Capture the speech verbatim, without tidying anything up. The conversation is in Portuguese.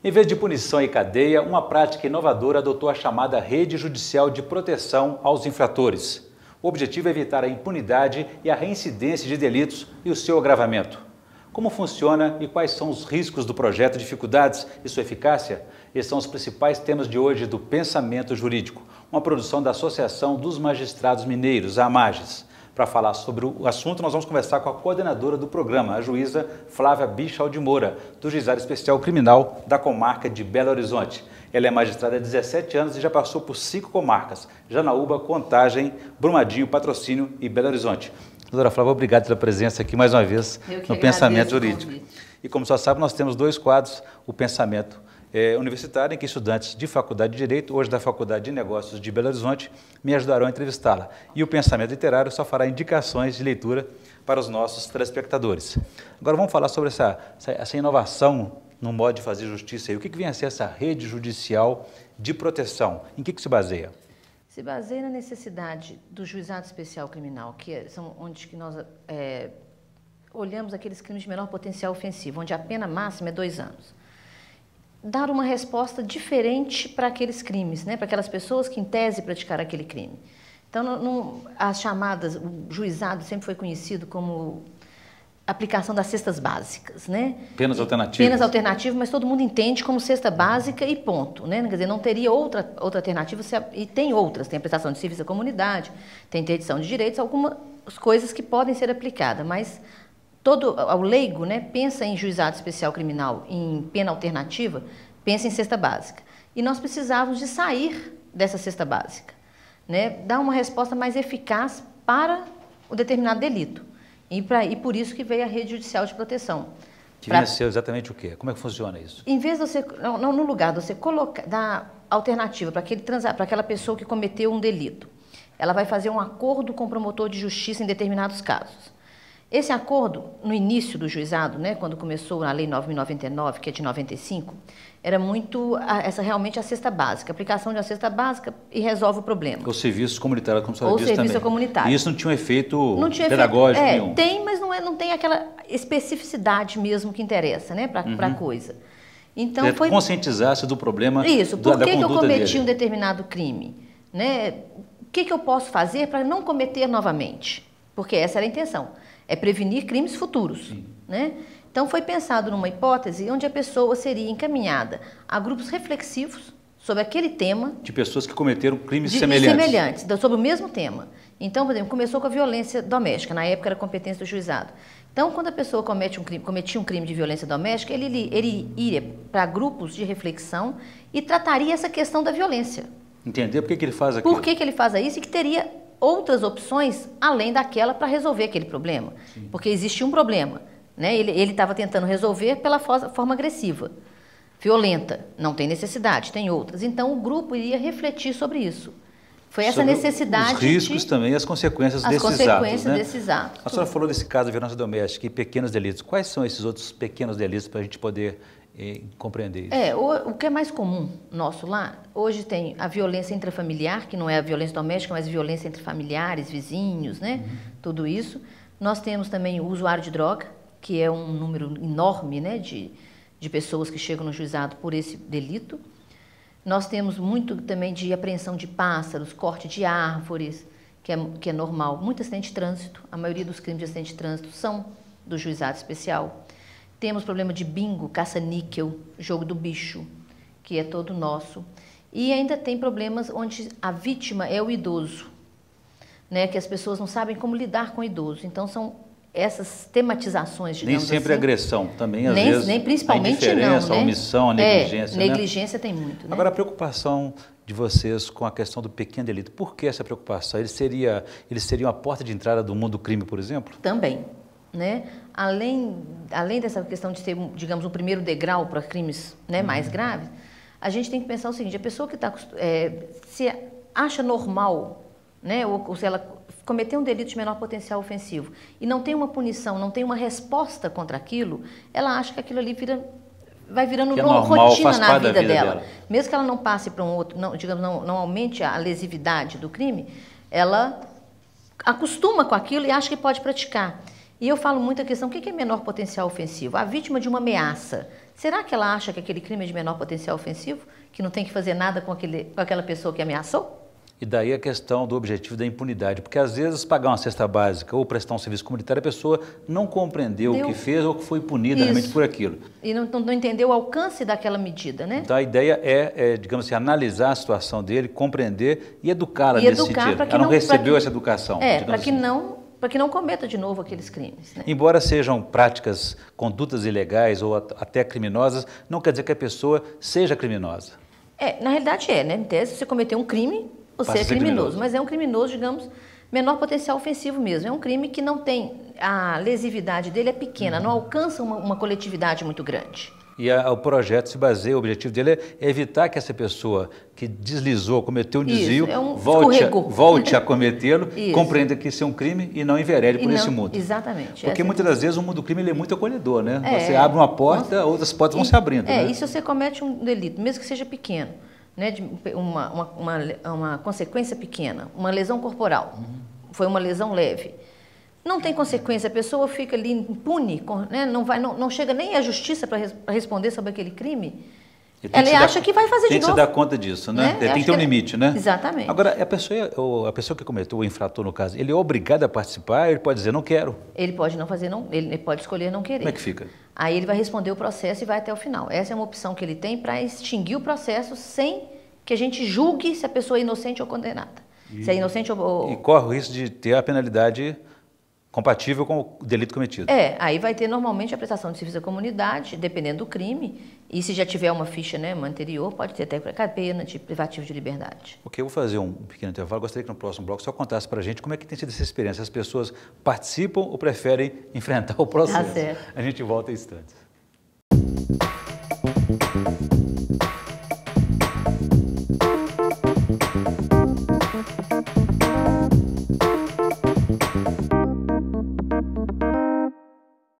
Em vez de punição e cadeia, uma prática inovadora adotou a chamada Rede Judicial de Proteção aos Infratores. O objetivo é evitar a impunidade e a reincidência de delitos e o seu agravamento. Como funciona e quais são os riscos do projeto, dificuldades e sua eficácia? Esses são os principais temas de hoje do Pensamento Jurídico, uma produção da Associação dos Magistrados Mineiros, a AMAGES. Para falar sobre o assunto, nós vamos conversar com a coordenadora do programa, a juíza Flávia Bichal de Moura, do Juizado Especial Criminal da comarca de Belo Horizonte. Ela é magistrada há dezessete anos e já passou por cinco comarcas: Janaúba, Contagem, Brumadinho, Patrocínio e Belo Horizonte. Doutora Flávia, obrigado pela presença aqui mais uma vez no Pensamento Jurídico. E como só sabe, nós temos dois quadros, o Pensamento é, Universitário, em que estudantes de Faculdade de Direito, hoje da Faculdade de Negócios de Belo Horizonte, me ajudarão a entrevistá-la. E o Pensamento Literário só fará indicações de leitura para os nossos telespectadores. Agora vamos falar sobre essa, essa, essa inovação no modo de fazer justiça. E o que, que vem a ser essa rede judicial de proteção? Em que, que se baseia? Se baseia na necessidade do Juizado Especial Criminal, que é, são onde que nós é, olhamos aqueles crimes de menor potencial ofensivo, onde a pena máxima é dois anos. Dar uma resposta diferente para aqueles crimes, né, para aquelas pessoas que, em tese, praticaram aquele crime. Então, não, não, as chamadas, o juizado sempre foi conhecido como aplicação das cestas básicas, né? Penas alternativas. Penas alternativas, mas todo mundo entende como cesta básica e ponto, né? Quer dizer, não teria outra, outra alternativa, e tem outras, tem a prestação de serviço à comunidade, tem interdição de direitos, algumas coisas que podem ser aplicadas, mas todo o leigo, né, pensa em juizado especial criminal, em pena alternativa, pensa em cesta básica. E nós precisávamos de sair dessa cesta básica, né? Dar uma resposta mais eficaz para o determinado delito. E, pra, e por isso que veio a Rede Judicial de Proteção. Que vem a ser exatamente o quê? Como é que funciona isso? Em vez de você, não, não, no lugar de você colocar, dar alternativa para aquele para aquela pessoa que cometeu um delito, ela vai fazer um acordo com o promotor de justiça em determinados casos. Esse acordo, no início do juizado, né, quando começou a Lei nove mil e noventa e nove, que é de noventa e cinco, era muito, a, essa realmente a cesta básica, aplicação de uma cesta básica e resolve o problema. O serviço comunitário, como a senhora disse também. Ou serviço comunitário. E isso não tinha um efeito não tinha pedagógico efeito, é, nenhum? Tem, mas não, é, não tem aquela especificidade mesmo que interessa, né, para uhum. a coisa. Então, é, foi conscientizar-se do problema. Isso, por da, que, da que eu cometi dele. um determinado crime? Né? O que, que eu posso fazer para não cometer novamente? Porque essa era a intenção. É prevenir crimes futuros, né? Então, foi pensado numa hipótese onde a pessoa seria encaminhada a grupos reflexivos sobre aquele tema. De pessoas que cometeram crimes de, semelhantes. Semelhantes, sobre o mesmo tema. Então, por exemplo, começou com a violência doméstica, na época era competência do juizado. Então, quando a pessoa comete um crime, cometia um crime de violência doméstica, ele, ele iria para grupos de reflexão e trataria essa questão da violência. Entender por que, que ele faz aquilo. Por que, que ele faz isso e que teria outras opções além daquela para resolver aquele problema. Sim. Porque existia um problema, né? Ele estava tentando resolver pela forma agressiva, violenta, não tem necessidade, tem outras. Então o grupo iria refletir sobre isso. Foi essa sobre necessidade os riscos de, também, as consequências as desses consequências atos, né? desses atos. A senhora falou desse caso de violência doméstica e pequenos delitos. Quais são esses outros pequenos delitos para a gente poder eh, compreender isso? É, o, o que é mais comum nosso lá, hoje tem a violência intrafamiliar, que não é a violência doméstica, mas violência entre familiares, vizinhos, né? Uhum. Tudo isso. Nós temos também o usuário de droga, que é um número enorme, né, de, de pessoas que chegam no juizado por esse delito. Nós temos muito também de apreensão de pássaros, corte de árvores, que é, que é normal. Muito acidente de trânsito, a maioria dos crimes de acidente de trânsito são do juizado especial. Temos problema de bingo, caça-níquel, jogo do bicho, que é todo nosso. E ainda tem problemas onde a vítima é o idoso, né, que as pessoas não sabem como lidar com o idoso. Então, são essas tematizações, digamos assim. Nem sempre assim, agressão, também às nem, vezes nem principalmente a indiferença, não, né? a omissão, a negligência. É, negligência, né? Tem muito. Né? Agora, a preocupação de vocês com a questão do pequeno delito, por que essa preocupação? Ele seria, ele seria uma porta de entrada do mundo do crime, por exemplo? Também. Né? Além, além dessa questão de ter, digamos, um primeiro degrau para crimes, né, uhum. mais graves, a gente tem que pensar o seguinte: a pessoa que está, é, se acha normal, né, ou, ou se ela cometer um delito de menor potencial ofensivo e não tem uma punição, não tem uma resposta contra aquilo, ela acha que aquilo ali vira, vai virando é no, normal, rotina na vida, vida dela. dela. Mesmo que ela não passe para um outro, não, digamos, não, não aumente a lesividade do crime, ela acostuma com aquilo e acha que pode praticar. E eu falo muito a questão, o que é menor potencial ofensivo? A vítima de uma ameaça, Será que ela acha que aquele crime é de menor potencial ofensivo? Que não tem que fazer nada com, aquele, com aquela pessoa que ameaçou? E daí a questão do objetivo da impunidade, porque às vezes pagar uma cesta básica ou prestar um serviço comunitário, a pessoa não compreendeu Deu. o que fez ou que foi punida Isso. realmente por aquilo. E não, não entendeu o alcance daquela medida, né? Então a ideia é, é digamos assim, analisar a situação dele, compreender e educá-la nesse educar sentido. Ela não, não recebeu que, essa educação. É, para que, assim. que não cometa de novo aqueles crimes. Né? Embora sejam práticas, condutas ilegais ou até criminosas, não quer dizer que a pessoa seja criminosa. É, na realidade é, né? Em tese, você cometeu um crime, você é criminoso, criminoso, mas é um criminoso, digamos, menor potencial ofensivo mesmo. É um crime que não tem, a lesividade dele é pequena, não alcança uma, uma coletividade muito grande. E a, o projeto se baseia, o objetivo dele é evitar que essa pessoa que deslizou, cometeu um desvio, é um volte, a, volte a cometê-lo, compreenda que isso é um crime e não enverede por não, esse mundo. Exatamente. Porque muitas das vezes o mundo do crime ele é muito acolhedor, né? É, você abre uma porta, nossa, outras portas vão se abrindo. É, né? e se você comete um delito, mesmo que seja pequeno, né, de uma, uma, uma, uma consequência pequena, uma lesão corporal, uhum. foi uma lesão leve, não tem consequência, a pessoa fica ali impune, né, não, vai, não, não chega nem à justiça para res, responder sobre aquele crime, ela que acha dar, que vai fazer de novo. Tem que se dar conta disso, né? né? Tem que ter um limite, né? Exatamente. Agora, a pessoa, a pessoa que cometeu o infrator, no caso, ele é obrigado a participar, ele pode dizer, não quero. Ele pode não fazer, não, ele pode escolher não querer. Como é que fica? Aí ele vai responder o processo e vai até o final. Essa é uma opção que ele tem para extinguir o processo sem que a gente julgue se a pessoa é inocente ou condenada. E, se é inocente ou... E corre o risco de ter a penalidade compatível com o delito cometido. É, aí vai ter normalmente a prestação de serviço à comunidade, dependendo do crime, e se já tiver uma ficha, né, uma anterior, pode ter até pena de privativo de liberdade. Ok, eu vou fazer um pequeno intervalo, gostaria que no próximo bloco só contasse para a gente como é que tem sido essa experiência, as pessoas participam ou preferem enfrentar o processo. Tá certo. A gente volta em instantes.